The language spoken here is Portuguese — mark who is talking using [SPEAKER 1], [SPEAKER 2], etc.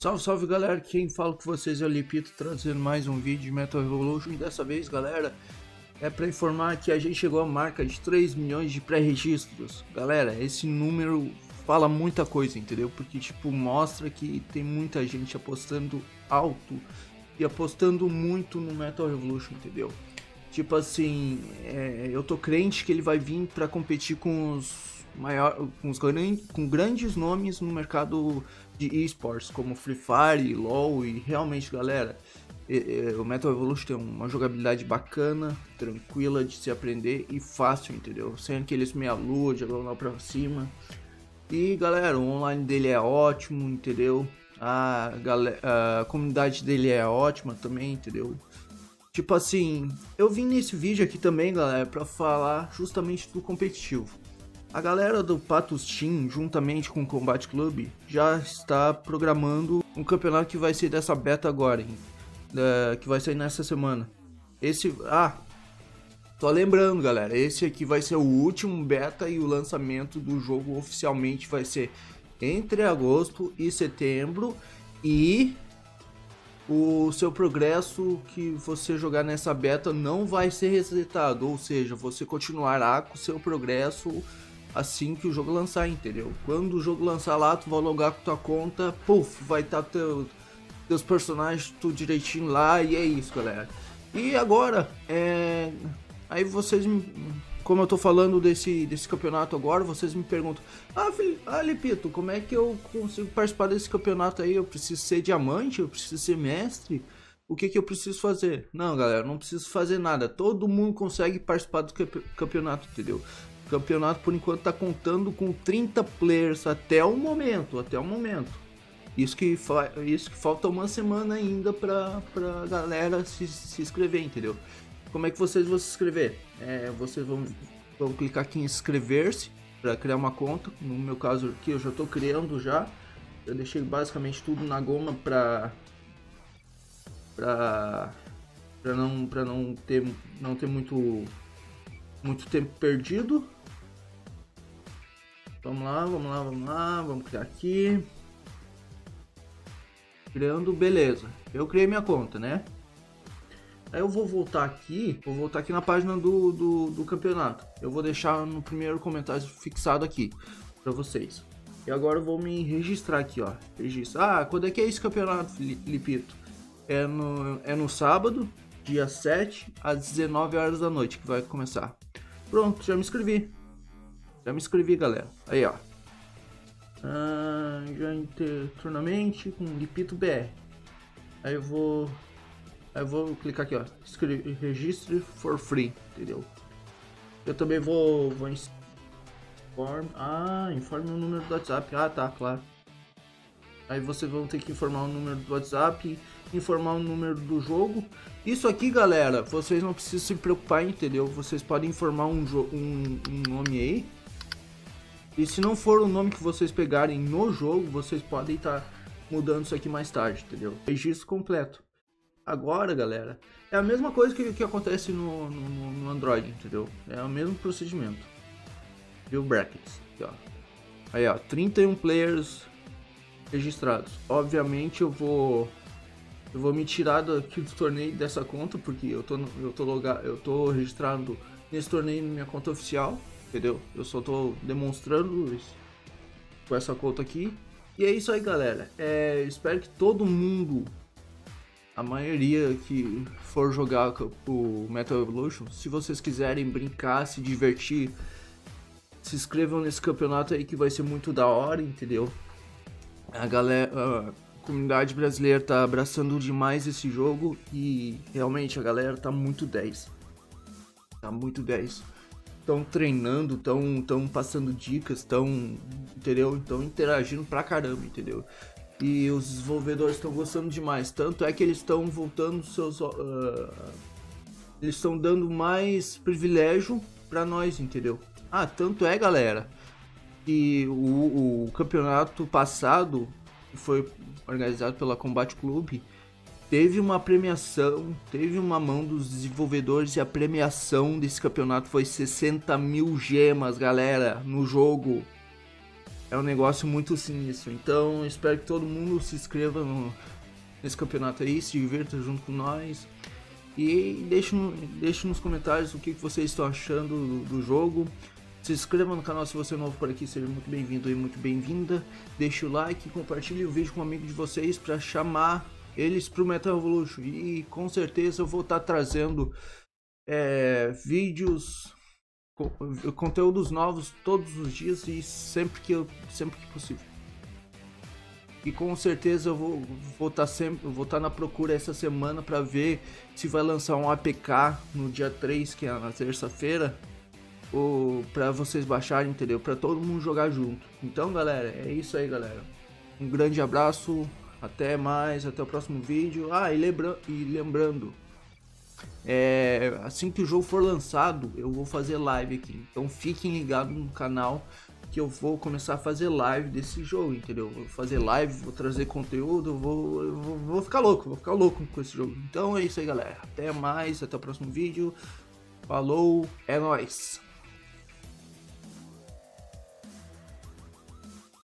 [SPEAKER 1] Salve, salve galera, quem fala com vocês é o Lipito, trazendo mais um vídeo de Metal Revolution. E dessa vez, galera, é para informar que a gente chegou à marca de 3 milhões de pré-registros. Galera, esse número fala muita coisa, entendeu? Porque tipo, mostra que tem muita gente apostando alto e apostando muito no Metal Revolution, entendeu? Tipo assim, eu tô crente que ele vai vir para competir com com grandes nomes no mercado de esports, como Free Fire, LoL. E realmente, galera, o Metal Evolution tem uma jogabilidade bacana, tranquila de se aprender e fácil, entendeu? Sem aqueles meia-lua, jogando lá pra cima. E galera, o online dele é ótimo, entendeu? A comunidade dele é ótima também, entendeu? Tipo assim, eu vim nesse vídeo aqui também, galera, pra falar justamente do competitivo. A galera do Patos Team, juntamente com o Combat Club, já está programando um campeonato que vai ser dessa beta agora, hein? Que vai sair nessa semana. Tô lembrando, galera, esse aqui vai ser o último beta e o lançamento do jogo oficialmente vai ser entre agosto e setembro. E o seu progresso que você jogar nessa beta não vai ser resetado, ou seja, você continuará com o seu progresso assim que o jogo lançar, entendeu? Quando o jogo lançar lá, tu vai logar com tua conta, puf, vai estar teus personagens tudo direitinho lá, e é isso, galera. E agora, aí vocês, como eu tô falando desse campeonato agora, vocês me perguntam: Lipito, como é que eu consigo participar desse campeonato aí? Eu preciso ser diamante? Eu preciso ser mestre? O que eu preciso fazer? Não, galera, não preciso fazer nada. Todo mundo consegue participar do campeonato, entendeu? O campeonato, por enquanto, tá contando com 30 players até o momento. Isso que falta uma semana ainda pra galera se inscrever, entendeu? Como é que vocês vão se inscrever? Vocês vão clicar aqui em inscrever-se para criar uma conta. No meu caso aqui, eu já estou criando já. Eu deixei basicamente tudo na goma para não ter muito tempo perdido. Vamos lá, vamos criar aqui. Criando, beleza. Eu criei minha conta, né? Aí eu vou voltar aqui na página do campeonato. Eu vou deixar no primeiro comentário fixado aqui para vocês. E agora eu vou me registrar aqui, ó. Registro. Quando é que é esse campeonato, Lipito? É no sábado, dia 7, às 19 horas da noite que vai começar. Pronto, já me inscrevi. Galera. Aí, ó. Já entrei tournament com Lipito BR. Aí eu vou clicar aqui, ó, registre for free, entendeu? Eu também vou informe o número do WhatsApp. Tá, claro. Aí vocês vão ter que informar o número do WhatsApp, informar o número do jogo. Isso aqui, galera, vocês não precisam se preocupar, entendeu? Vocês podem informar um nome aí. E se não for o nome que vocês pegarem no jogo, vocês podem estar mudando isso aqui mais tarde, entendeu? Registro completo. Agora, galera, é a mesma coisa que acontece no Android, entendeu? É o mesmo procedimento. View brackets, aqui, ó. Aí, ó, 31 players registrados. Obviamente eu vou me tirar aqui do torneio dessa conta, porque eu tô registrado nesse torneio na minha conta oficial, entendeu? Eu só tô demonstrando isso com essa conta aqui. E é isso aí, galera. Espero que todo mundo, a maioria que for jogar o Metal Evolution, se vocês quiserem brincar, se divertir, se inscrevam nesse campeonato aí que vai ser muito da hora, entendeu? A comunidade brasileira tá abraçando demais esse jogo e realmente a galera tá muito 10. Estão treinando, estão passando dicas, entendeu? Estão interagindo pra caramba, entendeu? E os desenvolvedores estão gostando demais. Tanto é que eles estão voltando eles estão dando mais privilégio pra nós, entendeu? Tanto é, galera, que o campeonato passado, que foi organizado pela Combat Club, teve uma premiação, teve uma mão dos desenvolvedores, e a premiação desse campeonato foi 60 mil gemas, galera, no jogo. É um negócio muito sinistro. Então espero que todo mundo se inscreva nesse campeonato aí, se divirta junto com nós. E deixe nos comentários o que vocês estão achando do jogo. Se inscreva no canal se você é novo por aqui, seja muito bem-vindo e muito bem-vinda. Deixe o like, compartilhe o vídeo com um amigo de vocês para chamar eles para o Metal Evolution. E com certeza eu vou estar trazendo vídeos, conteúdos novos todos os dias e sempre que possível. E com certeza eu vou estar na procura essa semana para ver se vai lançar um APK no dia 3, que é na terça-feira, ou para vocês baixarem, entendeu? Para todo mundo jogar junto. Então, galera, é isso aí, galera. Um grande abraço, até mais, até o próximo vídeo. E lembrando, assim que o jogo for lançado, eu vou fazer live aqui. Então fiquem ligados no canal, que eu vou começar a fazer live desse jogo, entendeu? Vou fazer live, vou trazer conteúdo, eu vou ficar louco, com esse jogo. Então é isso aí, galera. Até mais, até o próximo vídeo. Falou, é nóis!